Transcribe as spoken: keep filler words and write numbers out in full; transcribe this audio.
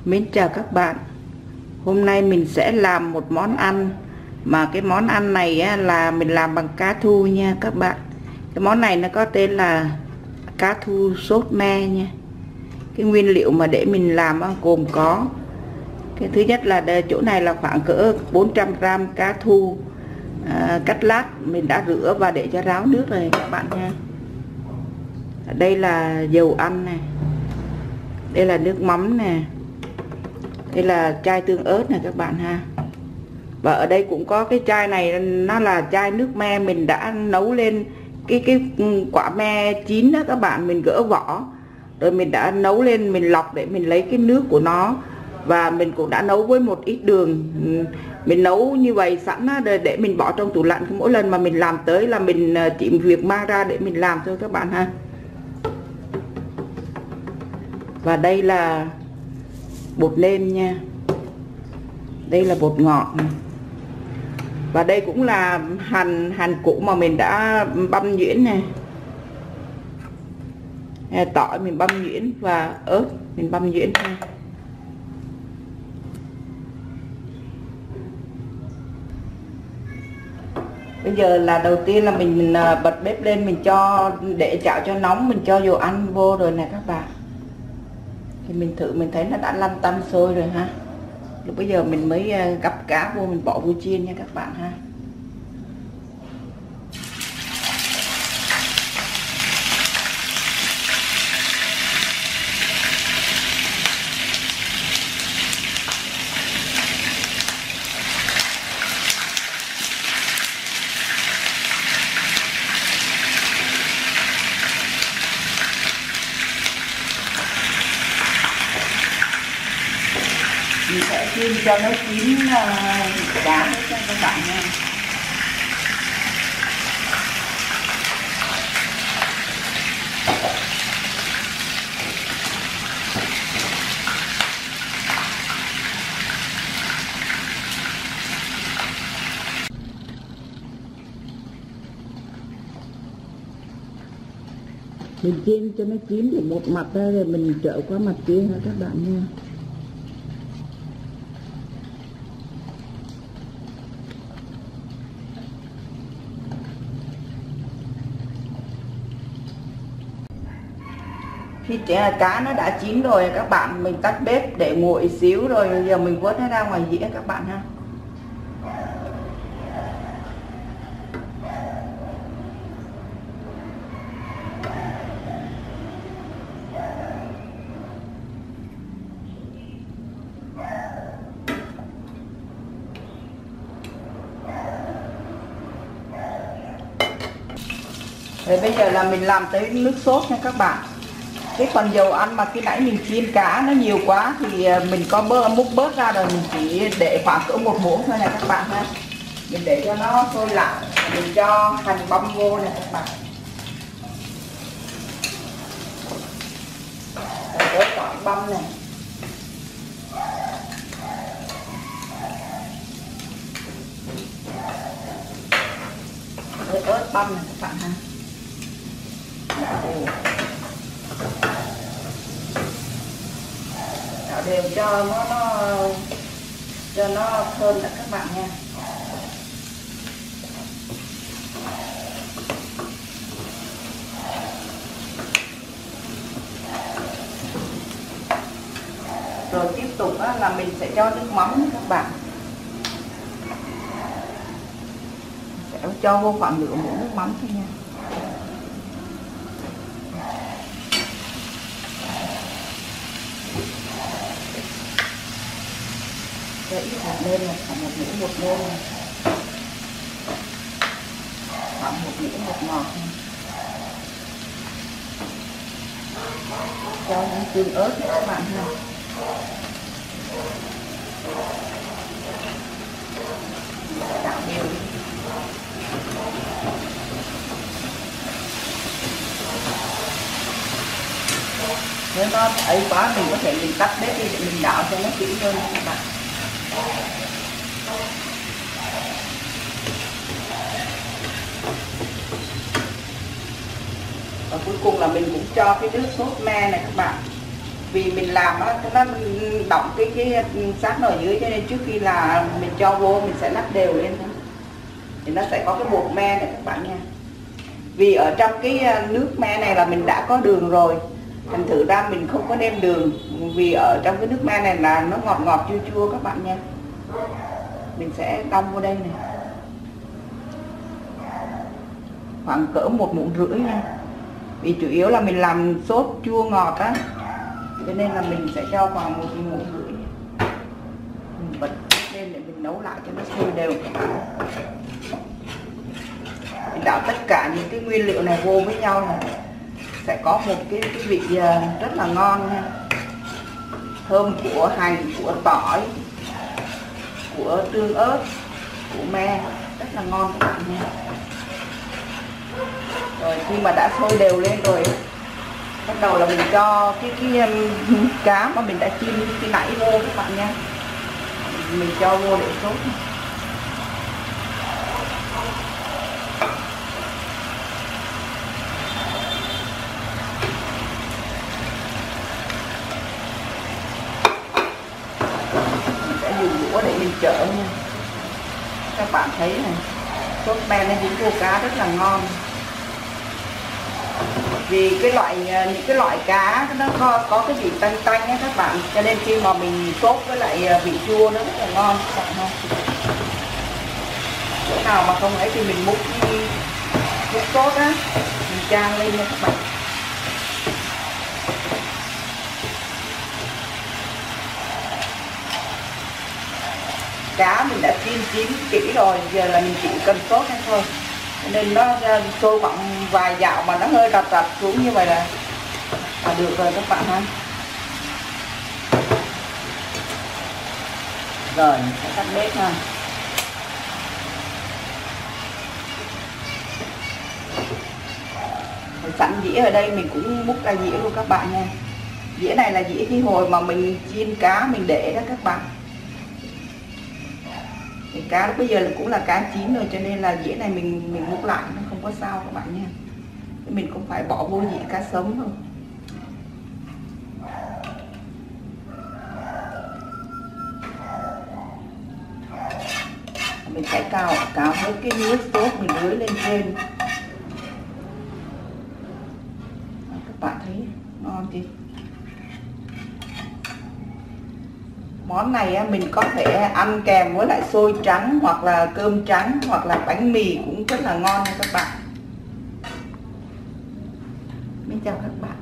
Mến chào các bạn. Hôm nay mình sẽ làm một món ăn, mà cái món ăn này á, là mình làm bằng cá thu nha các bạn. Cái món này nó có tên là cá thu sốt me nha. Cái nguyên liệu mà để mình làm á, gồm có cái thứ nhất là chỗ này là khoảng cỡ bốn trăm gam cá thu à, cắt lát, mình đã rửa và để cho ráo nước rồi các bạn nha. Đây là dầu ăn này, đây là nước mắm nè, đây là chai tương ớt này các bạn ha. Và ở đây cũng có cái chai này, nó là chai nước me mình đã nấu lên cái cái quả me chín đó các bạn, mình gỡ vỏ rồi mình đã nấu lên, mình lọc để mình lấy cái nước của nó. Và mình cũng đã nấu với một ít đường, mình nấu như vậy sẵn để, để mình bỏ trong tủ lạnh. Mỗi lần mà mình làm tới là mình chỉ việc mang ra để mình làm thôi các bạn ha. Và đây là bột nêm nha, đây là bột ngọt này. Và đây cũng là hành hành củ mà mình đã băm nhuyễn này, tỏi mình băm nhuyễn và ớt mình băm nhuyễn ha. Bây giờ là đầu tiên là mình, mình bật bếp lên, mình cho để chảo cho nóng, mình cho dầu ăn vô rồi nè các bạn. Thì mình thử mình thấy nó đã lăn tăn sôi rồi ha. Lúc bây giờ mình mới gắp cá vô, mình bỏ vô chiên nha các bạn ha. Mình sẽ chiên cho nó chín uh, cá hết cho các bạn nha. Mình chiên cho nó chín thì một mặt ra rồi mình trở qua mặt kia ha các bạn nha. Khi cá nó đã chín rồi các bạn, mình tắt bếp để nguội xíu rồi giờ mình vớt nó ra ngoài dĩa các bạn ha. Rồi bây giờ là mình làm tới nước sốt nha các bạn. Cái phần dầu ăn mà khi nãy mình chiên cá nó nhiều quá thì mình có bơ múc bớt ra rồi, mình chỉ để khoảng cỡ một muỗng thôi nè các bạn ha. Mình để cho nó sôi lại, mình cho hành băm vô nè các bạn. Rồi tỏi băm này. Rồi ớt băm này các bạn ha. Đảo đều cho nó, nó cho nó thơm đã các bạn nha. Rồi tiếp tục á, là mình sẽ cho nước mắm các bạn. Sẽ cho vô khoảng nửa muỗng nước mắm thôi nha. Để ít hạt nêm này, khoảng một muỗng bột nêm này, khoảng một muỗng bột ngọt này. Cho những tương ớt này các bạn ha. Đảo đều. Nếu nó ấy quá mình có thể mình tắt bếp đi để mình đảo cho nó kỹ hơn các bạn. Và cuối cùng là mình cũng cho cái nước sốt me này các bạn. vì mình làm á nó đọng cái cái sát nó ở dưới, cho nên trước khi là mình cho vô mình sẽ lắc đều lên thôi, thì nó sẽ có cái bột me này các bạn nha. Vì ở trong cái nước me này là mình đã có đường rồi, thành thử ra mình không có nêm đường, vì ở trong cái nước me này là nó ngọt ngọt chua chua các bạn nha. Mình sẽ đong vô đây này, khoảng cỡ một muỗng rưỡi nha, vì chủ yếu là mình làm sốt chua ngọt á, cho nên là mình sẽ cho khoảng một muỗng rưỡi. Mình bật lên để mình nấu lại cho nó sôi đều. Mình đảo tất cả những cái nguyên liệu này vô với nhau này, sẽ có một cái, cái vị rất là ngon nha. Thơm của hành, của tỏi, của tương ớt, của me, rất là ngon các bạn nha. Rồi khi mà đã sôi đều lên rồi, bắt đầu là mình cho cái cái um, cá mà mình đã chiên cái nãy vô các bạn nha. Mình cho vô để sốt. Mình sẽ dùng đũa để mình chở nha. Các bạn thấy này, sốt men nó dính vô cá rất là ngon. Vì cái loại những cái loại cá nó có, có cái vị tanh tanh á các bạn, cho nên khi mà mình sốt với lại vị chua nó rất là ngon các bạn ha. Chỗ nào mà không ấy thì mình múc múc sốt á, mình chan lên nha các bạn. Cá mình đã chiên chín kỹ rồi, giờ là mình chỉ cần sốt hay thôi, nên nó sôi khoảng vài dạo mà nó hơi rập rập xuống như vậy là, là được rồi các bạn ha. Rồi mình sẽ tắt bếp ha. Sẵn dĩa ở đây mình cũng múc ra dĩa luôn các bạn nha. Dĩa này là dĩa cái hồi mà mình chiên cá mình để đó các bạn. Thì cá lúc bây giờ là cũng là cá chín rồi, cho nên là dĩa này mình mình múc lại nó không có sao các bạn nha. Mình cũng phải bỏ vô dĩa cá sống thôi. Mình sẽ cào cào hết cái nước sốt mình rưới lên trên. Các bạn thấy ngon chưa? Món này mình có thể ăn kèm với lại xôi trắng, hoặc là cơm trắng, hoặc là bánh mì cũng rất là ngon nha các bạn. Mình chào các bạn.